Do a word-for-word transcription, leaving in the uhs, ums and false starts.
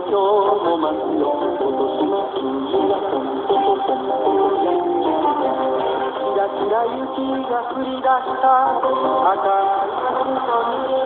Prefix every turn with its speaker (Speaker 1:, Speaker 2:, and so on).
Speaker 1: 今日も待つよ今年も冬がポンポコポンポコキラキラ雪が降り出した赤い空と見え